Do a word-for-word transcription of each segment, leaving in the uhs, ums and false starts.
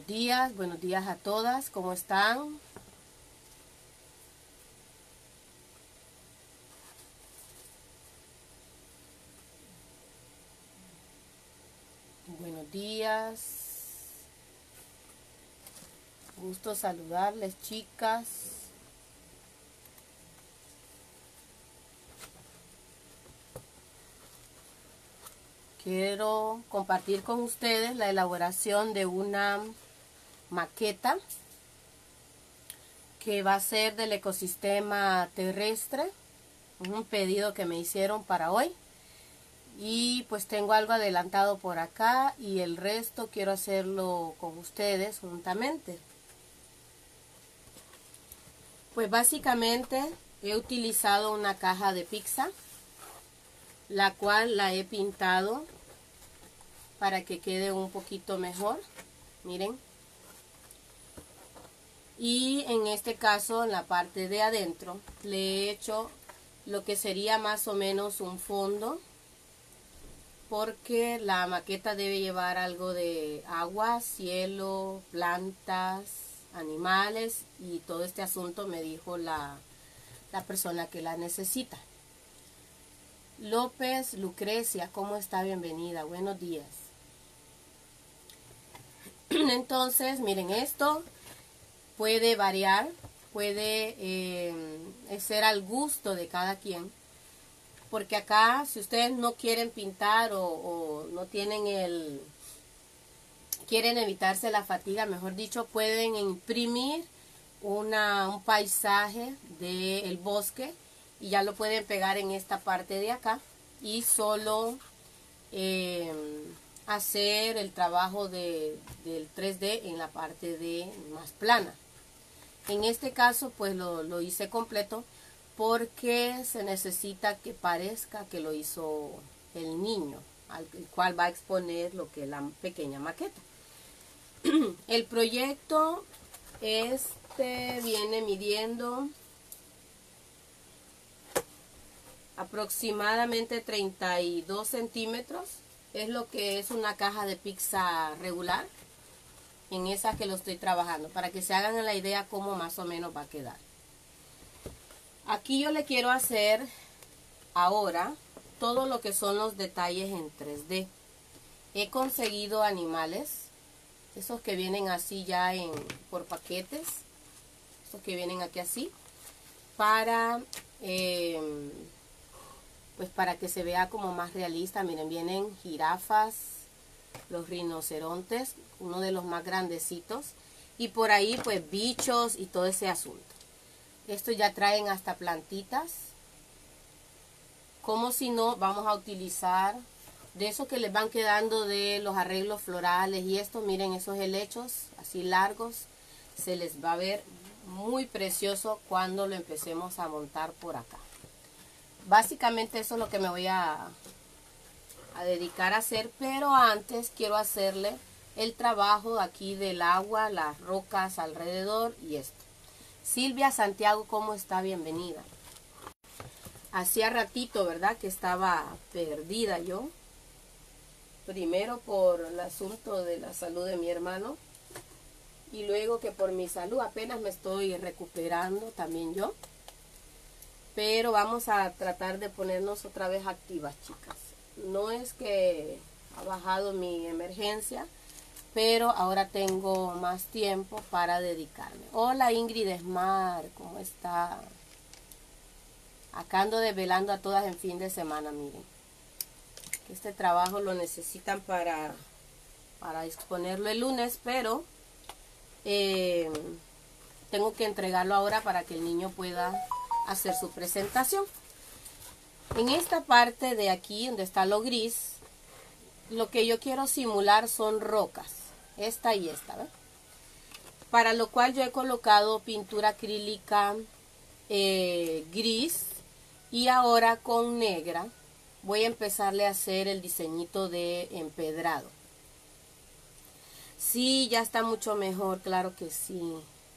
días, buenos días a todas, ¿cómo están? Buenos días, gusto saludarles, chicas. Quiero compartir con ustedes la elaboración de una maqueta que va a ser del ecosistema terrestre, un pedido que me hicieron para hoy. Y pues tengo algo adelantado por acá y el resto quiero hacerlo con ustedes juntamente. Pues básicamente he utilizado una caja de pizza, la cual la he pintado para que quede un poquito mejor, miren. Y en este caso, en la parte de adentro, le he hecho lo que sería más o menos un fondo, porque la maqueta debe llevar algo de agua, cielo, plantas, animales y todo este asunto me dijo la, la persona que la necesita. López Lucrecia, ¿cómo está? Bienvenida, buenos días. Entonces, miren, esto puede variar, puede eh, ser al gusto de cada quien. Porque acá, si ustedes no quieren pintar o, o no tienen el... quieren evitarse la fatiga, mejor dicho, pueden imprimir una, un paisaje del bosque y ya lo pueden pegar en esta parte de acá y solo eh, hacer el trabajo de, del tres D en la parte de más plana. En este caso, pues lo, lo hice completo, porque se necesita que parezca que lo hizo el niño, al cual va a exponer lo que es la pequeña maqueta. El proyecto este viene midiendo aproximadamente treinta y dos centímetros, es lo que es una caja de pizza regular, en esa que lo estoy trabajando, para que se hagan la idea cómo más o menos va a quedar. Aquí yo le quiero hacer ahora todo lo que son los detalles en tres D. He conseguido animales, esos que vienen así ya en, por paquetes, esos que vienen aquí así, para, eh, pues para que se vea como más realista. Miren, vienen jirafas, los rinocerontes, uno de los más grandecitos, y por ahí pues bichos y todo ese asunto. Esto ya traen hasta plantitas. Como si no, vamos a utilizar de esos que les van quedando de los arreglos florales y esto. Miren esos helechos así largos. Se les va a ver muy precioso cuando lo empecemos a montar por acá. Básicamente eso es lo que me voy a, a dedicar a hacer. Pero antes quiero hacerle el trabajo aquí del agua, las rocas alrededor y esto. Silvia Santiago, ¿cómo está? Bienvenida. Hacía ratito, ¿verdad?, que estaba perdida yo. Primero por el asunto de la salud de mi hermano. Y luego que por mi salud apenas me estoy recuperando también yo. Pero vamos a tratar de ponernos otra vez activas, chicas. No es que ha bajado mi emergencia, pero ahora tengo más tiempo para dedicarme. Hola Ingrid Esmar, ¿cómo está? Acá ando desvelando a todas en fin de semana, miren. Este trabajo lo necesitan para, para exponerlo el lunes, pero eh, tengo que entregarlo ahora para que el niño pueda hacer su presentación. En esta parte de aquí, donde está lo gris, lo que yo quiero simular son rocas. Esta y esta, ¿ves? Para lo cual yo he colocado pintura acrílica eh, gris y ahora con negra voy a empezarle a hacer el diseñito de empedrado. Sí, ya está mucho mejor, claro que sí.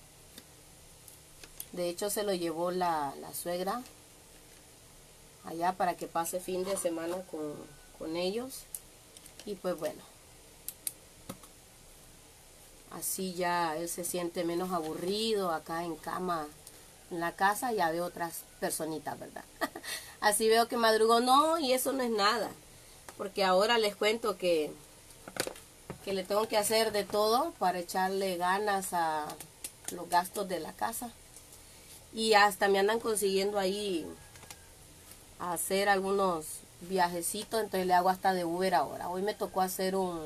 De hecho se lo llevó la, la suegra allá para que pase fin de semana con, con ellos. Y pues bueno, Así ya él se siente menos aburrido acá en cama en la casa, ya veo otras personitas, ¿verdad? Así veo que madrugó, no, y eso no es nada, porque ahora les cuento que, que le tengo que hacer de todo para echarle ganas a los gastos de la casa. Y hasta me andan consiguiendo ahí a hacer algunos viajecitos, entonces le hago hasta de Uber ahora. Hoy me tocó hacer un,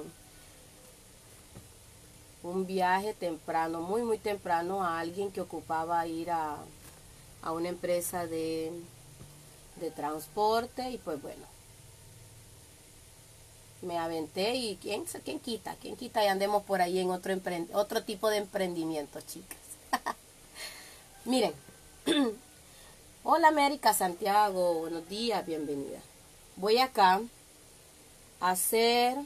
un viaje temprano, muy muy temprano, a alguien que ocupaba ir a, a una empresa de, de transporte, y pues bueno, me aventé y quién, quién quita, quién quita y andemos por ahí en otro, otro tipo de emprendimiento, chicas. Miren, hola América Santiago, buenos días, bienvenida. Voy acá a hacer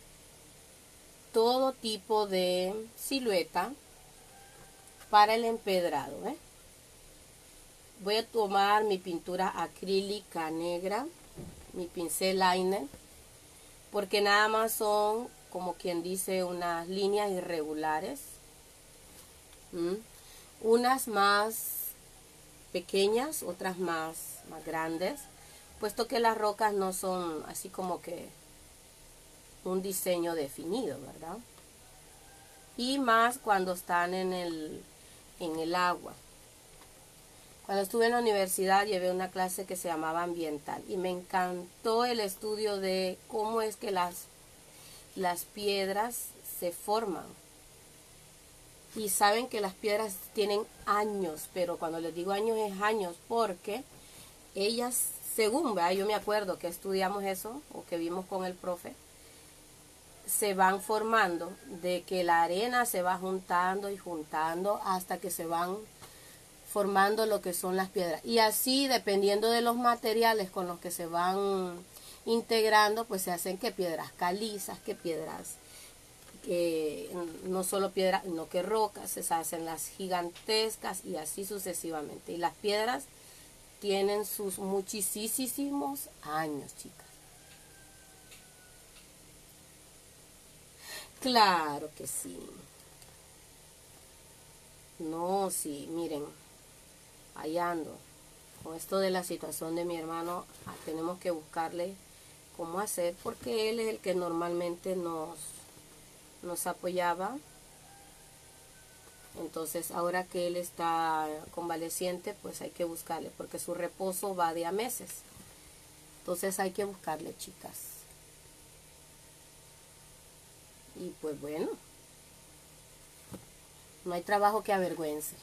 todo tipo de silueta para el empedrado, ¿eh? Voy a tomar mi pintura acrílica negra, mi pincel liner, porque nada más son, como quien dice, unas líneas irregulares. ¿Mm? Unas más pequeñas, otras más, más grandes, puesto que las rocas no son así como que un diseño definido, ¿verdad? Y más cuando están en el, en el agua. Cuando estuve en la universidad llevé una clase que se llamaba ambiental y me encantó el estudio de cómo es que las, las piedras se forman. Y saben que las piedras tienen años, pero cuando les digo años es años porque ellas, según, ¿verdad? Yo me acuerdo que estudiamos eso o que vimos con el profe, se van formando de que la arena se va juntando y juntando hasta que se van formando lo que son las piedras. Y así, dependiendo de los materiales con los que se van integrando, pues se hacen que piedras calizas, que piedras, que no solo piedras, sino que rocas, se hacen las gigantescas y así sucesivamente. Y las piedras tienen sus muchísimos años, chicas. Claro que sí. No, sí, miren, ahí ando. Con esto de la situación de mi hermano, tenemos que buscarle cómo hacer, porque él es el que normalmente nos, nos apoyaba. Entonces, ahora que él está convaleciente, pues hay que buscarle, porque su reposo va de a meses. Entonces hay que buscarle, chicas. Y pues bueno, no hay trabajo que avergüence.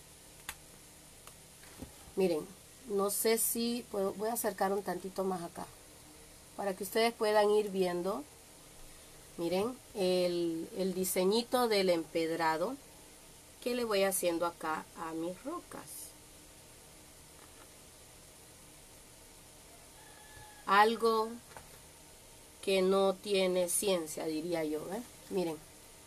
Miren, no sé si puedo, voy a acercar un tantito más acá, para que ustedes puedan ir viendo. Miren, el, el diseñito del empedrado que le voy haciendo acá a mis rocas. Algo que no tiene ciencia, diría yo, ¿eh? Miren,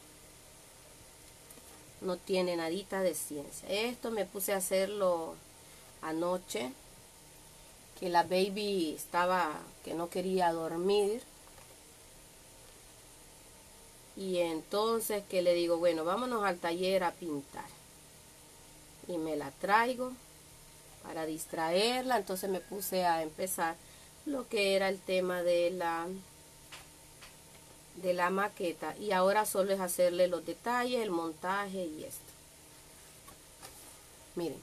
no tiene nadita de ciencia. Esto me puse a hacerlo anoche, que la baby estaba, que no quería dormir. Y entonces que le digo, bueno, vámonos al taller a pintar. Y me la traigo para distraerla. Entonces me puse a empezar lo que era el tema de la de la maqueta, y ahora solo es hacerle los detalles, el montaje y esto. Miren,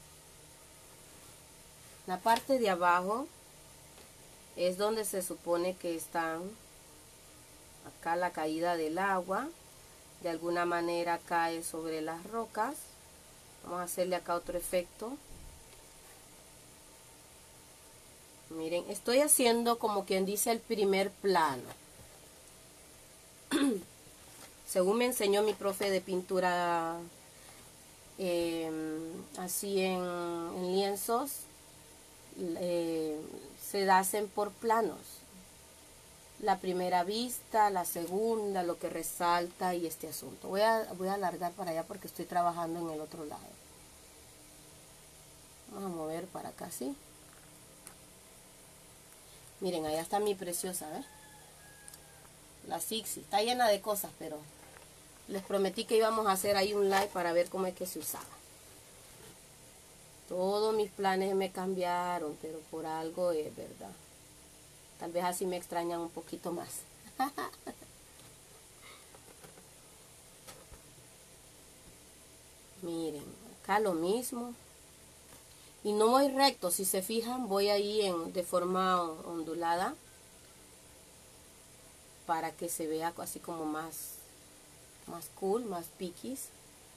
la parte de abajo es donde se supone que están acá la caída del agua, de alguna manera cae sobre las rocas. Vamos a hacerle acá otro efecto. Miren, estoy haciendo como quien dice el primer plano. Según me enseñó mi profe de pintura eh, así en, en lienzos, eh, se hacen por planos. La primera vista, la segunda, lo que resalta y este asunto. Voy a, voy a alargar para allá porque estoy trabajando en el otro lado. Vamos a mover para acá, ¿sí? Miren, allá está mi preciosa, ¿eh? La Sixi. Está llena de cosas, pero les prometí que íbamos a hacer ahí un live para ver cómo es que se usaba. Todos mis planes me cambiaron, pero por algo es verdad. Tal vez así me extrañan un poquito más. Miren, acá lo mismo. Y no voy recto, si se fijan, voy ahí en, de forma ondulada. Para que se vea así como más, más cool, más piquis.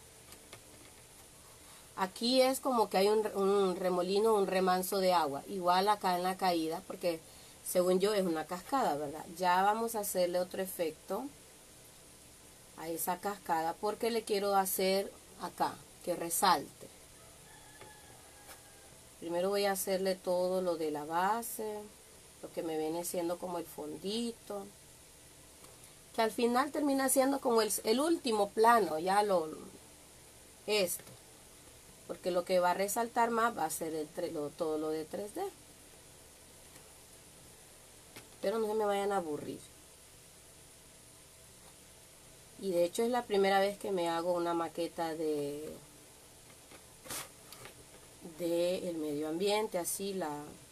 Aquí es como que hay un, un remolino, un remanso de agua. Igual acá en la caída, porque según yo es una cascada, ¿verdad? Ya vamos a hacerle otro efecto a esa cascada porque le quiero hacer acá, que resalte. Primero voy a hacerle todo lo de la base, lo que me viene siendo como el fondito. Que al final termina siendo como el, el último plano, ya lo, este. Porque lo que va a resaltar más va a ser el, lo, todo lo de tres D. Pero no se me vayan a aburrir. Y de hecho es la primera vez que me hago una maqueta de, de el medio ambiente, así la...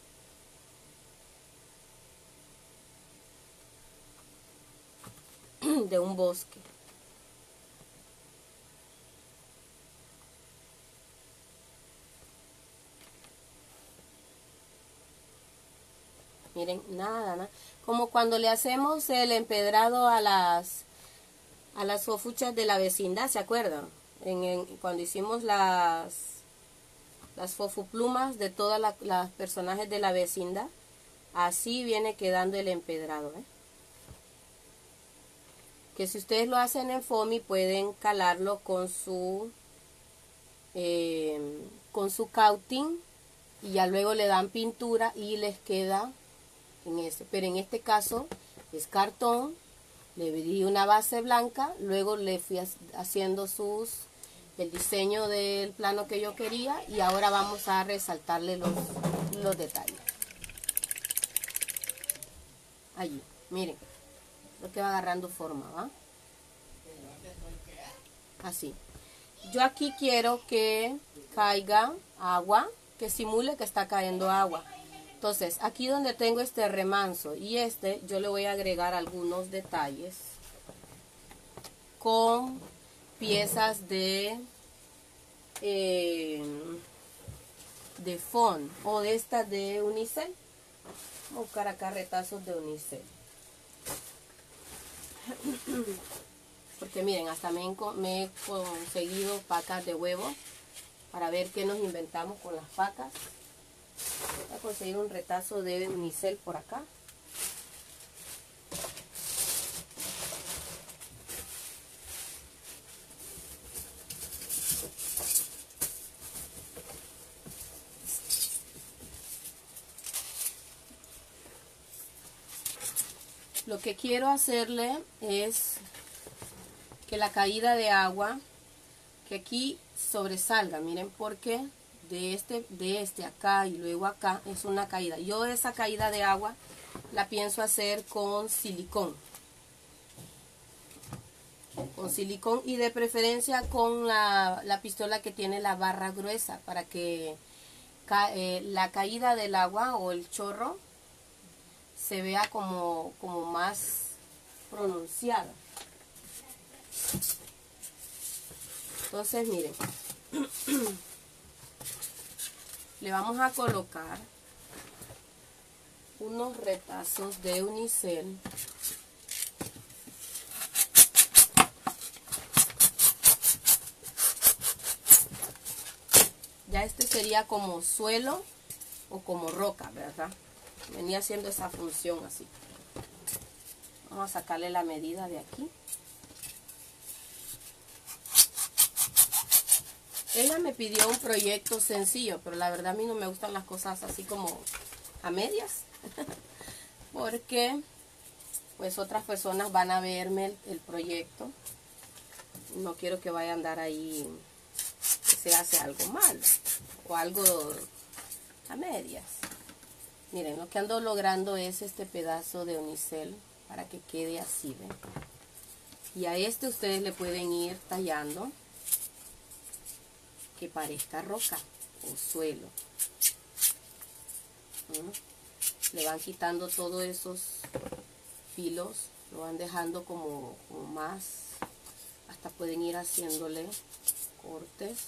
de un bosque. Miren, nada, nada. Como cuando le hacemos el empedrado a las a las fofuchas de la vecindad, ¿se acuerdan? En, en, cuando hicimos las las fofuplumas de todas las la personajes de la vecindad, así viene quedando el empedrado, ¿eh? Que si ustedes lo hacen en foamy pueden calarlo con su eh, con su cautín y ya luego le dan pintura y les queda en este, pero en este caso es cartón, le di una base blanca, luego le fui haciendo sus el diseño del plano que yo quería y ahora vamos a resaltarle los, los detalles. Allí, miren, lo que va agarrando forma, ¿va? Así. Yo aquí quiero que caiga agua, que simule que está cayendo agua. Entonces, aquí donde tengo este remanso y este, yo le voy a agregar algunos detalles con piezas de eh, de fond o de estas de unicel. Voy a buscar acá retazos de unicel. Porque miren, hasta me, me he conseguido pacas de huevo para ver qué nos inventamos con las pacas. Voy a conseguir un retazo de unicel por acá. Lo que quiero hacerle es que la caída de agua, que aquí sobresalga, miren, porque de este, de este acá y luego acá es una caída. Yo esa caída de agua la pienso hacer con silicón. Con silicón y de preferencia con la, la pistola que tiene la barra gruesa para que ca, eh, la caída del agua o el chorro se vea como, como más pronunciada. Entonces miren, le vamos a colocar unos retazos de unicel. Ya este sería como suelo o como roca, ¿verdad? Venía haciendo esa función así. Vamos a sacarle la medida de aquí. Ella me pidió un proyecto sencillo, pero la verdad a mí no me gustan las cosas así como a medias. Porque pues otras personas van a verme el, el proyecto. No quiero que vaya a andar ahí que se hace algo mal o algo a medias. Miren, lo que ando logrando es este pedazo de unicel para que quede así, ¿ven? Y a este ustedes le pueden ir tallando que parezca roca o suelo. ¿Mm? Le van quitando todos esos filos, lo van dejando como, como más, hasta pueden ir haciéndole cortes.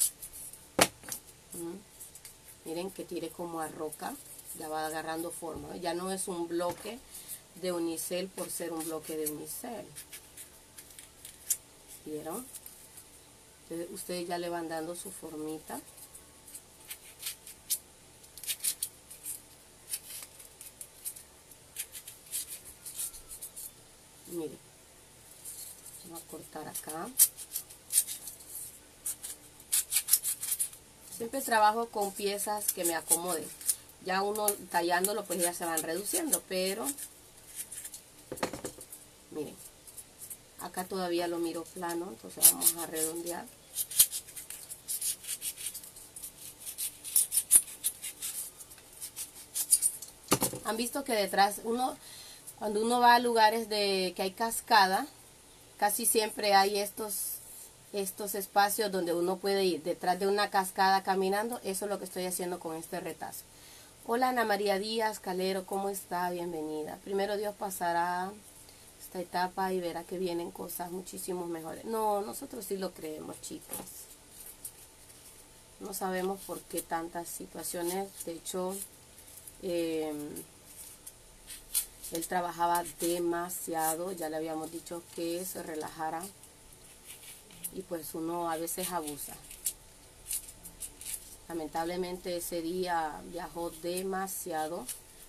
¿Mm? Miren que tire como a roca, ya va agarrando forma, ya no es un bloque de unicel por ser un bloque de unicel. ¿Vieron? Entonces ustedes ya le van dando su formita. Miren, vamos a cortar acá. Siempre trabajo con piezas que me acomoden. Ya uno tallándolo pues ya se van reduciendo, pero miren, acá todavía lo miro plano, entonces vamos a redondear. Han visto que detrás, uno cuando uno va a lugares de que hay cascada, casi siempre hay estos estos espacios donde uno puede ir detrás de una cascada caminando. Eso es lo que estoy haciendo con este retazo. Hola Ana María Díaz Calero, ¿cómo está? Bienvenida. Primero Dios pasará esta etapa y verá que vienen cosas muchísimo mejores. No, nosotros sí lo creemos, chicas. No sabemos por qué tantas situaciones. De hecho, eh, él trabajaba demasiado. Ya le habíamos dicho que se relajara. Y pues uno a veces abusa. Lamentablemente ese día viajó demasiado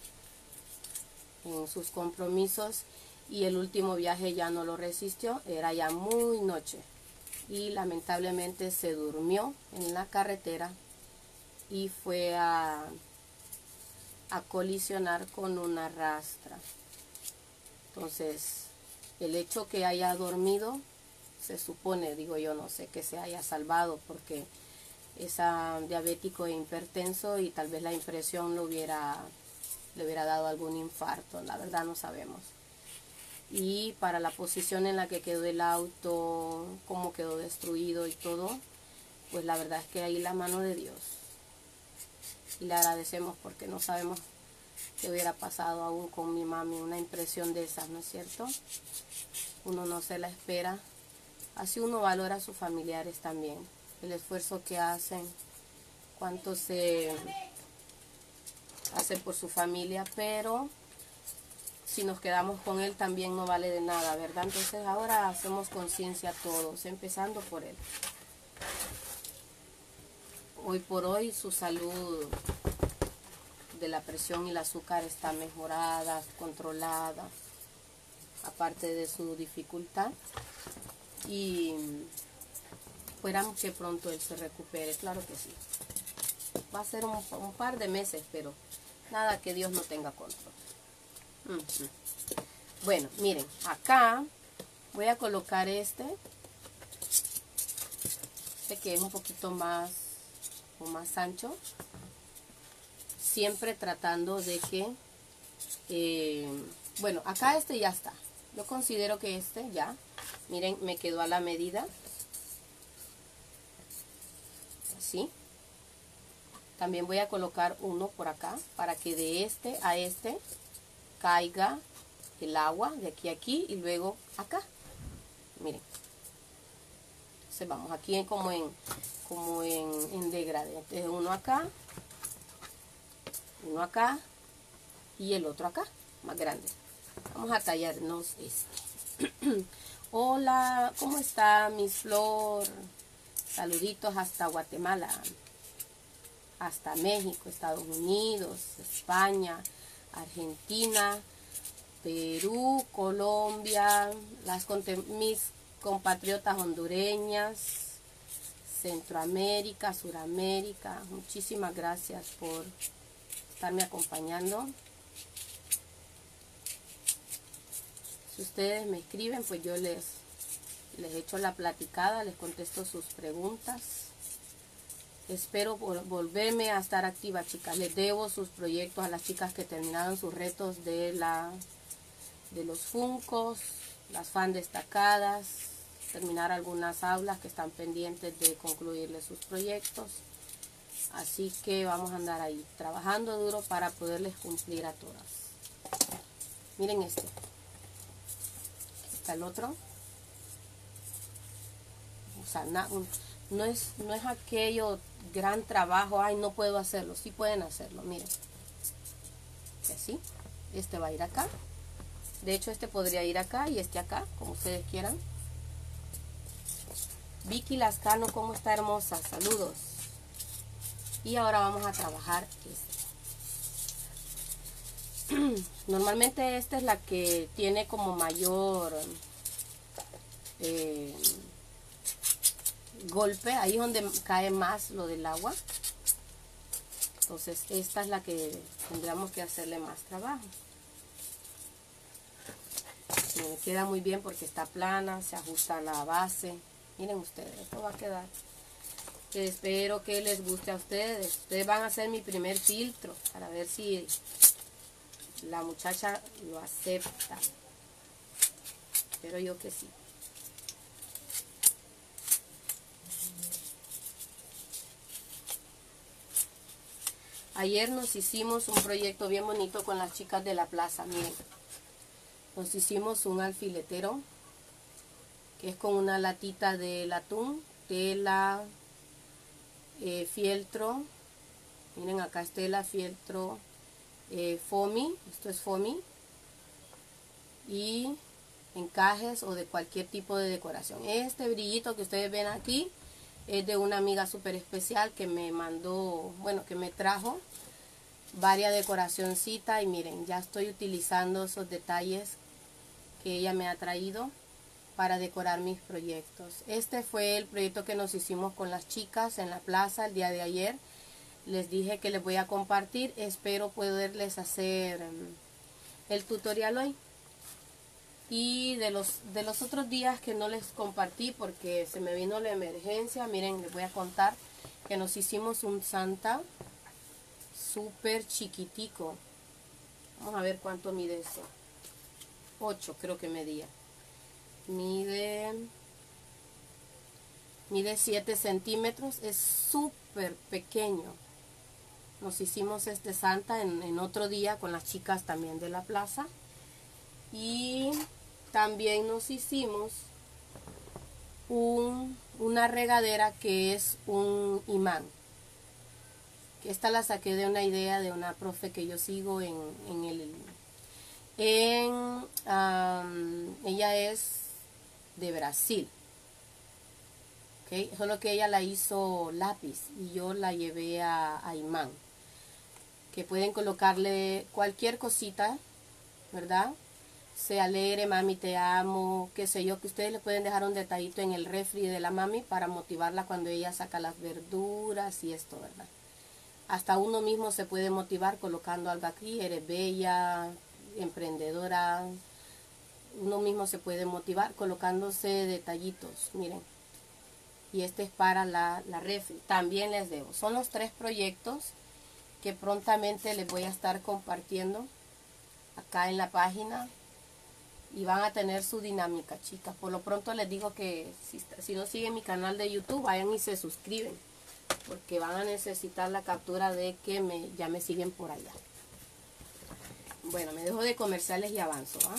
en sus compromisos y el último viaje ya no lo resistió, era ya muy noche y lamentablemente se durmió en la carretera y fue a, a colisionar con una rastra. Entonces el hecho que haya dormido, se supone, digo yo, no sé, que se haya salvado porque es diabético e hipertenso y tal vez la impresión lo hubiera, le hubiera dado algún infarto, la verdad no sabemos. Y para la posición en la que quedó el auto, cómo quedó destruido y todo, pues la verdad es que ahí la mano de Dios. Y le agradecemos porque no sabemos qué hubiera pasado aún con mi mami, una impresión de esas, ¿no es cierto? Uno no se la espera. Así uno valora a sus familiares también, el esfuerzo que hacen, cuánto se hace por su familia, pero si nos quedamos con él también no vale de nada, ¿verdad? Entonces ahora hacemos conciencia todos, empezando por él. Hoy por hoy su salud de la presión y el azúcar está mejorada, controlada, aparte de su dificultad. Y esperamos que pronto él se recupere, claro que sí. Va a ser un, un par de meses, pero nada que Dios no tenga control. Uh-huh. Bueno, miren, acá voy a colocar este, este que es un poquito más o más ancho, siempre tratando de que, eh, bueno, acá este ya está. Yo considero que este ya, miren, me quedó a la medida. Así. También voy a colocar uno por acá para que de este a este caiga el agua de aquí a aquí y luego acá. Miren. Entonces vamos aquí como en como en, en degradé. Entonces uno acá, uno acá y el otro acá, más grande. Vamos a tallarnos este. Hola, ¿cómo está Miss Flor? Saluditos hasta Guatemala, hasta México, Estados Unidos, España, Argentina, Perú, Colombia, las mis compatriotas hondureñas, Centroamérica, Suramérica. Muchísimas gracias por estarme acompañando. Si ustedes me escriben, pues yo les, les echo la platicada, les contesto sus preguntas. Espero volverme a estar activa, chicas. Les debo sus proyectos a las chicas que terminaron sus retos de, la, de los funcos. las fan destacadas, terminar algunas aulas que están pendientes de concluirles sus proyectos. Así que vamos a andar ahí trabajando duro para poderles cumplir a todas. Miren este. Está el otro. O sea, na, no, es, no es aquello gran trabajo. Ay, no puedo hacerlo. Sí pueden hacerlo, miren. Y así. Este va a ir acá. De hecho, este podría ir acá y este acá, como ustedes quieran. Vicky Lascano, ¿cómo está, hermosa? Saludos. Y ahora vamos a trabajar este. Normalmente esta es la que tiene como mayor eh, golpe. Ahí es donde cae más lo del agua. Entonces esta es la que tendríamos que hacerle más trabajo. Me queda muy bien porque está plana, se ajusta a la base. Miren ustedes, esto va a quedar. Espero que les guste a ustedes. Ustedes van a hacer mi primer filtro para ver si la muchacha lo acepta. Espero yo que sí. Ayer nos hicimos un proyecto bien bonito con las chicas de la plaza. Miren, nos hicimos un alfiletero que es con una latita de atún, tela, eh, fieltro. Miren, acá es tela, fieltro, eh, foamy, esto es foamy, y encajes o de cualquier tipo de decoración. Este brillito que ustedes ven aquí es de una amiga súper especial que me mandó, bueno, que me trajo varias decoracioncitas, y miren, ya estoy utilizando esos detalles que ella me ha traído para decorar mis proyectos. Este fue el proyecto que nos hicimos con las chicas en la plaza el día de ayer. Les dije que les voy a compartir, espero poderles hacer el tutorial hoy. Y de los, de los otros días que no les compartí porque se me vino la emergencia, miren, les voy a contar que nos hicimos un Santa súper chiquitico. Vamos a ver cuánto mide eso. ocho creo que medía. Mide, mide siete centímetros, es súper pequeño. Nos hicimos este Santa en, en otro día con las chicas también de la plaza. Y también nos hicimos un, una regadera que es un imán. Esta la saqué de una idea de una profe que yo sigo en, en el... En, um, ella es de Brasil. ¿Okay? Solo que ella la hizo lápiz y yo la llevé a, a imán. Que pueden colocarle cualquier cosita, ¿verdad? Sea alegre, mami te amo, qué sé yo, que ustedes le pueden dejar un detallito en el refri de la mami para motivarla cuando ella saca las verduras y esto, ¿verdad? Hasta uno mismo se puede motivar colocando algo aquí, eres bella, emprendedora. Uno mismo se puede motivar colocándose detallitos, miren. Y este es para la, la refri, también les debo. Son los tres proyectos que prontamente les voy a estar compartiendo acá en la página. Y van a tener su dinámica, chicas. Por lo pronto les digo que si, si no siguen mi canal de YouTube, vayan y se suscriben. Porque van a necesitar la captura de que me, ya me siguen por allá. Bueno, me dejo de comerciales y avanzo, ¿ah?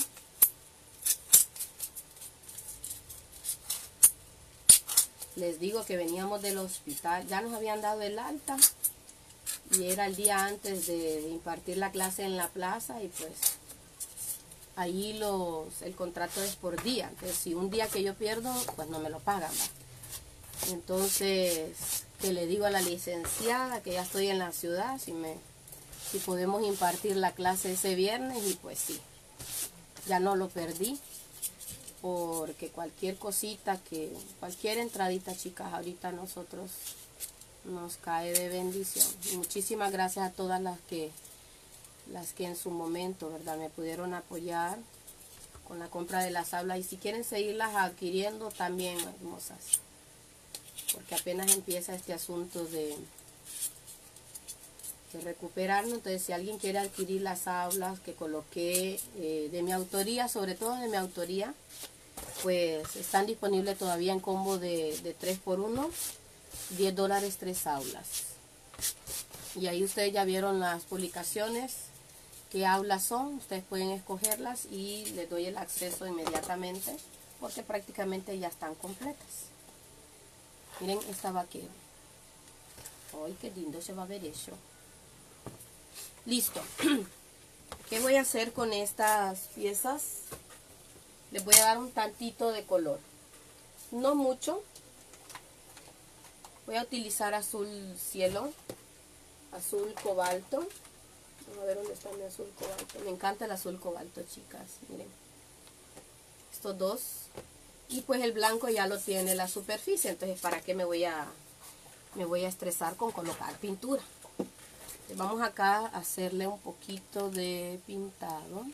Les digo que veníamos del hospital. Ya nos habían dado el alta. Y era el día antes de impartir la clase en la plaza. Y pues... ahí los, el contrato es por día. Entonces, si un día que yo pierdo, pues no me lo pagan, ¿va? Entonces, que le digo a la licenciada que ya estoy en la ciudad, si, me, si podemos impartir la clase ese viernes, y pues sí, ya no lo perdí. Porque cualquier cosita, que cualquier entradita, chicas, ahorita a nosotros nos cae de bendición. Y muchísimas gracias a todas las que... las que en su momento, ¿verdad?, me pudieron apoyar con la compra de las aulas. Y si quieren seguirlas adquiriendo también, hermosas, porque apenas empieza este asunto de, de recuperarlo. Entonces, si alguien quiere adquirir las aulas que coloqué eh, de mi autoría, sobre todo de mi autoría, pues están disponibles todavía en combo de, de tres por uno, diez dólares tres aulas. Y ahí ustedes ya vieron las publicaciones, qué aulas son, ustedes pueden escogerlas y les doy el acceso inmediatamente porque prácticamente ya están completas. Miren esta vaquera. ¡Ay, qué lindo se va a ver eso! Listo. ¿Qué voy a hacer con estas piezas? Les voy a dar un tantito de color. No mucho. Voy a utilizar azul cielo, azul cobalto. Vamos a ver dónde está mi azul cobalto. Me encanta el azul cobalto, chicas. Miren. Estos dos. Y pues el blanco ya lo tiene la superficie. Entonces, ¿para qué me voy a, me voy a estresar con colocar pintura? Vamos acá a hacerle un poquito de pintado.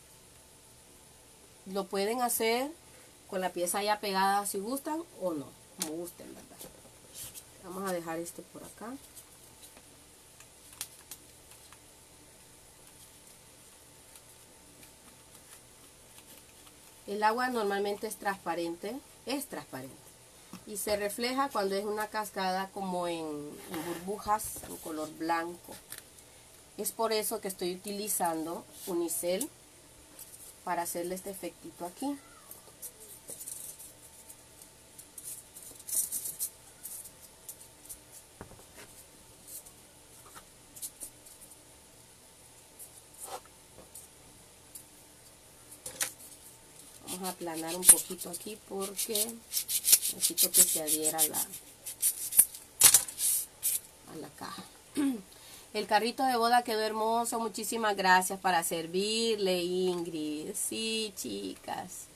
Lo pueden hacer con la pieza ya pegada si gustan o no, como gusten, ¿verdad? Vamos a dejar este por acá. El agua normalmente es transparente, es transparente. Y se refleja cuando es una cascada como en, en burbujas en color blanco. Es por eso que estoy utilizando unicel para hacerle este efectito aquí. Vamos a aplanar un poquito aquí porque necesito que se adhiera a la, a la caja. El carrito de boda quedó hermoso. Muchísimas gracias, para servirle, Ingrid. Sí, chicas.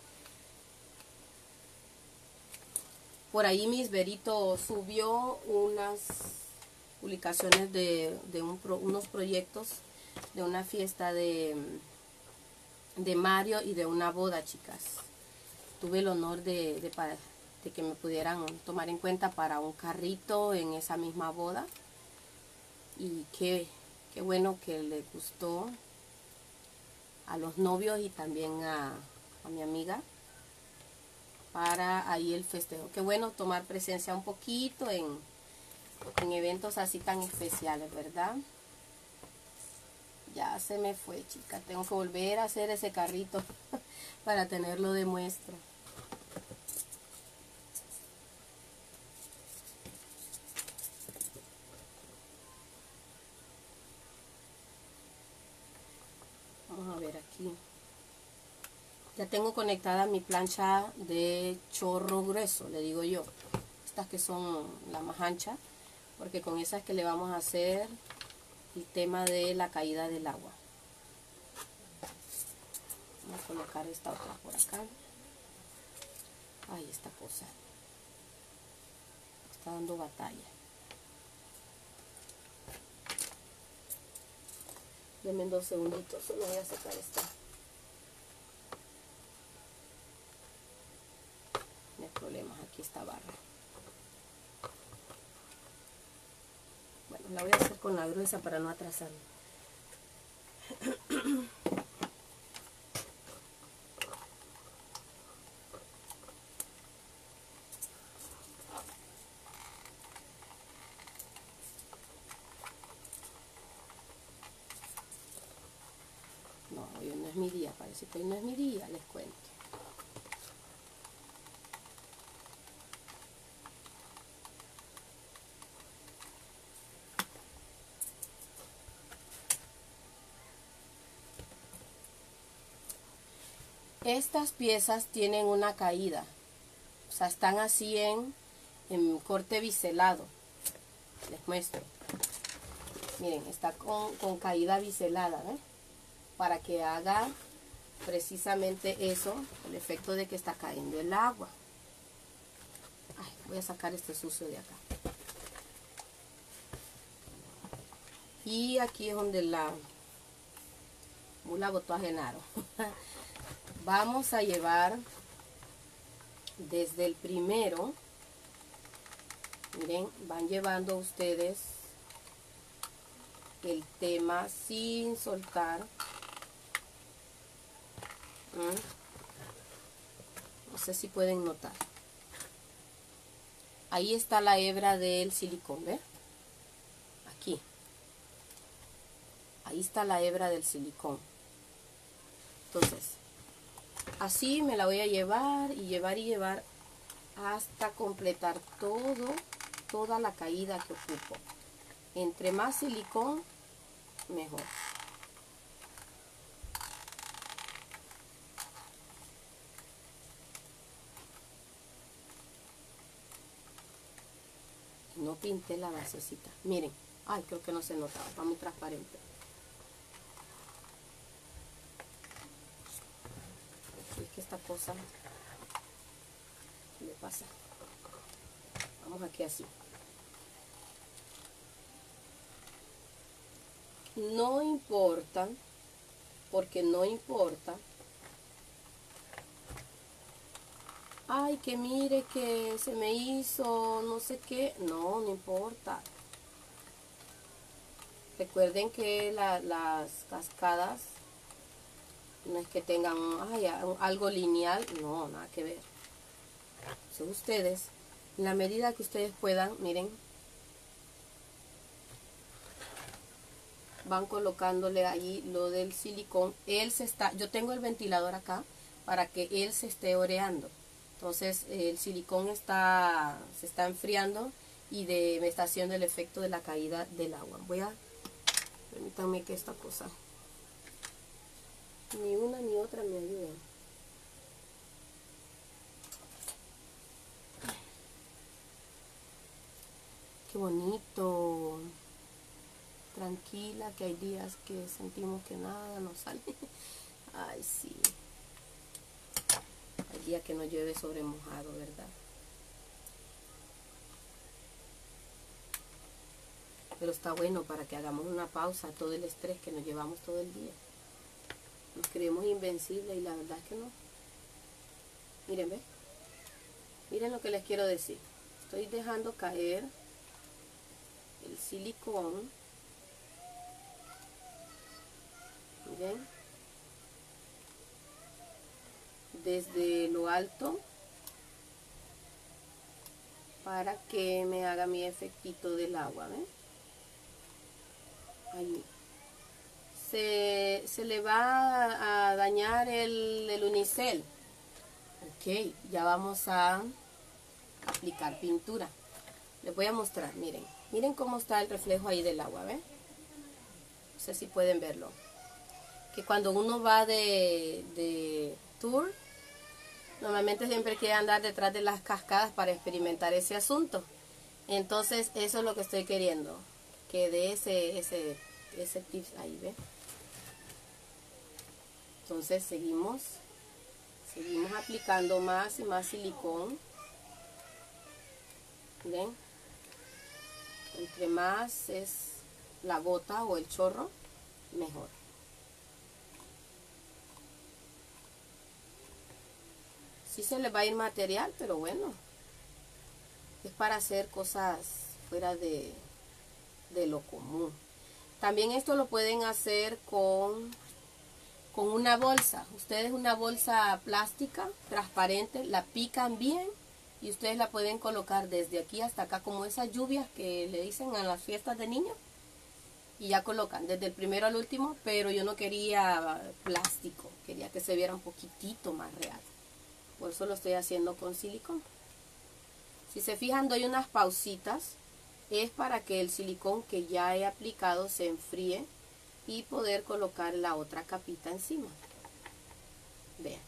Por ahí Miss Berito subió unas publicaciones de, de un pro, unos proyectos de una fiesta de, de Mario y de una boda, chicas. Tuve el honor de, de, de que me pudieran tomar en cuenta para un carrito en esa misma boda. Y qué, qué bueno que le gustó a los novios y también a, a mi amiga para ahí el festejo. Qué bueno tomar presencia un poquito en, en eventos así tan especiales, ¿verdad? Ya se me fue, chica. Tengo que volver a hacer ese carrito para tenerlo de muestra. Vamos a ver aquí. Ya tengo conectada mi plancha de chorro grueso, le digo yo. Estas que son la más ancha, porque con esas que le vamos a hacer el tema de la caída del agua. Vamos a colocar esta otra por acá. Ay, esta cosa está dando batalla. Denme dos segunditos, solo voy a sacar esta. No hay problemas, aquí está barra. Bueno, la voy a hacer con la gruesa para no atrasarme. No, hoy no es mi día, parece que hoy no es mi día, les cuento. Estas piezas tienen una caída, o sea, están así en, en corte biselado. Les muestro. Miren, está con, con caída biselada, ¿eh? Para que haga precisamente eso, el efecto de que está cayendo el agua. Ay, voy a sacar este sucio de acá. Y aquí es donde la mula botó a Genaro. Vamos a llevar desde el primero, miren, van llevando ustedes el tema sin soltar. ¿Mm? No sé si pueden notar. Ahí está la hebra del silicón, ¿ve? Aquí. Ahí está la hebra del silicón. Entonces, así me la voy a llevar y llevar y llevar hasta completar todo, toda la caída que ocupo. Entre más silicón, mejor. No pinté la basecita. Miren. Ay, creo que no se notaba. Está muy transparente. Es que esta cosa... ¿Qué le pasa? Vamos aquí así. No importa. Porque no importa. Ay, que mire que se me hizo no sé qué. No, no importa. Recuerden que la, las cascadas no es que tengan ay, algo lineal. No, nada que ver. Son ustedes, en la medida que ustedes puedan, miren. Van colocándole ahí lo del silicón. Él se está, yo tengo el ventilador acá para que él se esté oreando. Entonces el silicón está, se está enfriando y de, me está haciendo el efecto de la caída del agua. Voy a, permítanme que esta cosa, ni una ni otra me ayudan. Qué bonito. Tranquila, que hay días que sentimos que nada nos sale. Ay, sí. Hay días que no llueve sobre mojado, ¿verdad? Pero está bueno para que hagamos una pausa a todo el estrés que nos llevamos todo el día. Nos creemos invencibles y la verdad es que no. Miren, ¿ven? Miren lo que les quiero decir. Estoy dejando caer el silicón. Miren. Desde lo alto. Para que me haga mi efectito del agua, ¿ven? Ahí. Se, se le va a dañar el, el unicel. Ok, ya vamos a aplicar pintura. Les voy a mostrar, miren. Miren cómo está el reflejo ahí del agua, ¿ven? No sé si pueden verlo. Que cuando uno va de, de tour, normalmente siempre quiere andar detrás de las cascadas para experimentar ese asunto. Entonces, eso es lo que estoy queriendo. Que de ese, ese, ese tips ahí, ¿ven? Entonces, seguimos. Seguimos aplicando más y más silicón. ¿Ven? Entre más es la gota o el chorro, mejor. Sí se le va a ir material, pero bueno. Es para hacer cosas fuera de, de lo común. También esto lo pueden hacer con, con una bolsa. Ustedes una bolsa plástica, transparente, la pican bien. Y ustedes la pueden colocar desde aquí hasta acá, como esas lluvias que le dicen a las fiestas de niños. Y ya colocan desde el primero al último, pero yo no quería plástico, quería que se viera un poquitito más real. Por eso lo estoy haciendo con silicón. Si se fijan, doy unas pausitas. Es para que el silicón que ya he aplicado se enfríe y poder colocar la otra capita encima. Vean.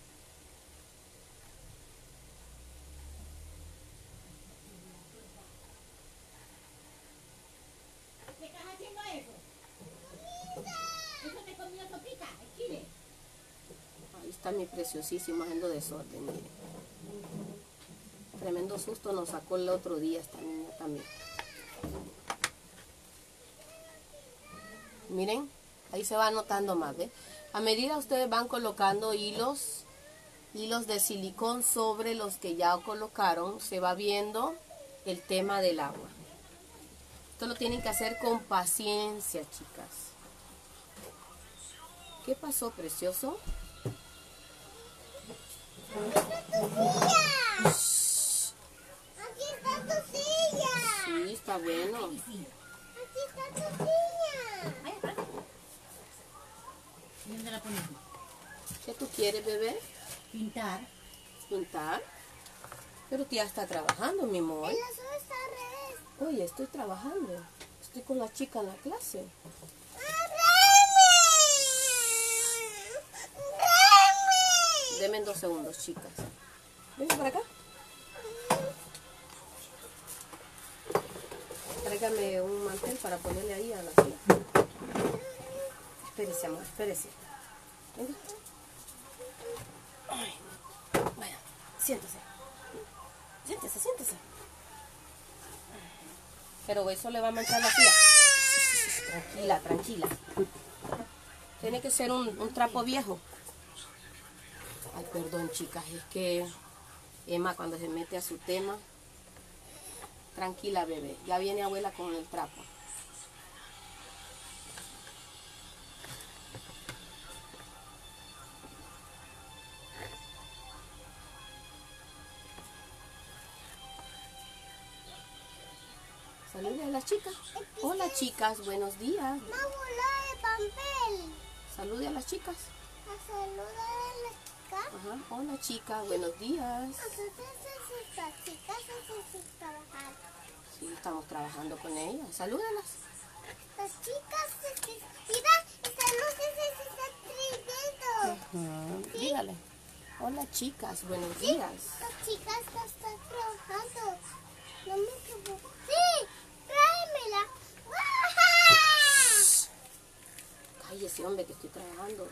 Ahí está mi preciosísimo haciendo desorden, miren. Tremendo susto nos sacó el otro día esta niña también. Miren, ahí se va notando más, ¿ve? A medida ustedes van colocando hilos, hilos de silicón sobre los que ya colocaron, se va viendo el tema del agua. Esto lo tienen que hacer con paciencia, chicas. ¿Qué pasó, precioso? Aquí está tu silla. Sí, está bueno. Aquí está tu silla. ¿Dónde la ponemos? ¿Qué tú quieres, bebé? Pintar. ¿Pintar? Pero tía está trabajando, mi amor. El azul está al revés. Oye, estoy trabajando. Estoy con la chica en la clase. Deme en dos segundos, chicas. Venga para acá. Tráigame un mantel para ponerle ahí a la silla. Espérese, amor, espérese. Venga. Ay, vaya, siéntese. Siéntese, siéntese. Pero eso le va a manchar la silla. Tranquila, tranquila. Tiene que ser un, un trapo viejo. Ay, perdón, chicas, es que Emma cuando se mete a su tema. Tranquila, bebé. Ya viene abuela con el trapo. Salude a las chicas. Hola, chicas, buenos días. Una bola de papel. Salude a las chicas. A saludar a las chicas. Ajá. Hola, chicas, buenos días. Nosotros estas chicas necesitan trabajar. Sí, estamos trabajando con ellas. Salúdalas. Las chicas necesitan, esta no necesita tridentes. Ujú. Dígale. Hola, chicas, buenos días. Las chicas no están trabajando. No me equivoco. Sí, tráemela. Cállese, hombre, que estoy trabajando.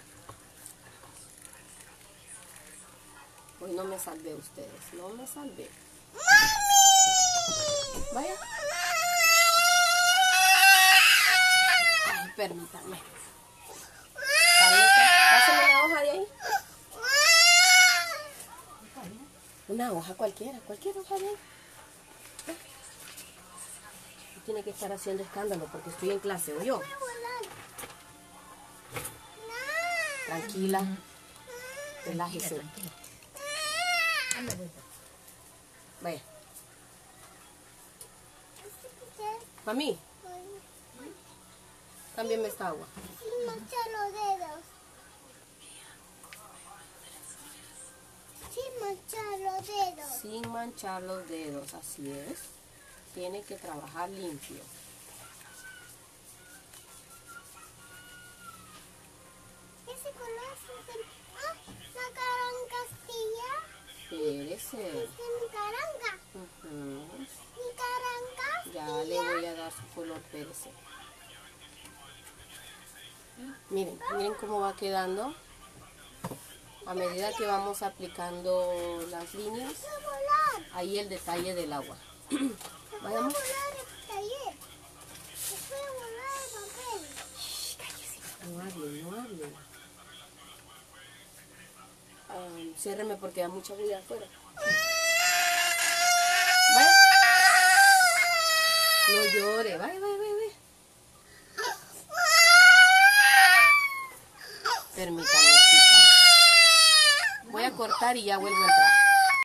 Hoy no me salvé ustedes, no me salvé. Vaya. Ay, permítame. Pásame una hoja de ahí. Una hoja cualquiera, cualquier hoja de ahí. Tiene que estar haciendo escándalo porque estoy en clase, ¿o yo? Tranquila, relájese. Vaya. Mami, cámbiame esta agua. Sin manchar los dedos. Sin manchar los dedos. Sin manchar los dedos, así es. Tiene que trabajar limpio. Ese color es el... Ah, la caranga castilla. Espérese. Es mi caranga. Ujú. Mi caranga. Ya le voy a dar su color, espérese. Miren, miren cómo va quedando. A medida que vamos aplicando las líneas, Se fue a volar. ahí el detalle del agua. Se fue a Vayamos. volar el taller. Se fue a volar el papel. No hable, no hable. Ah, ciérreme porque da mucha bulla afuera. Vaya. No llore, vaya, vaya, vaya, vaya. Permítame, chica. Voy a cortar y ya vuelvo a entrar.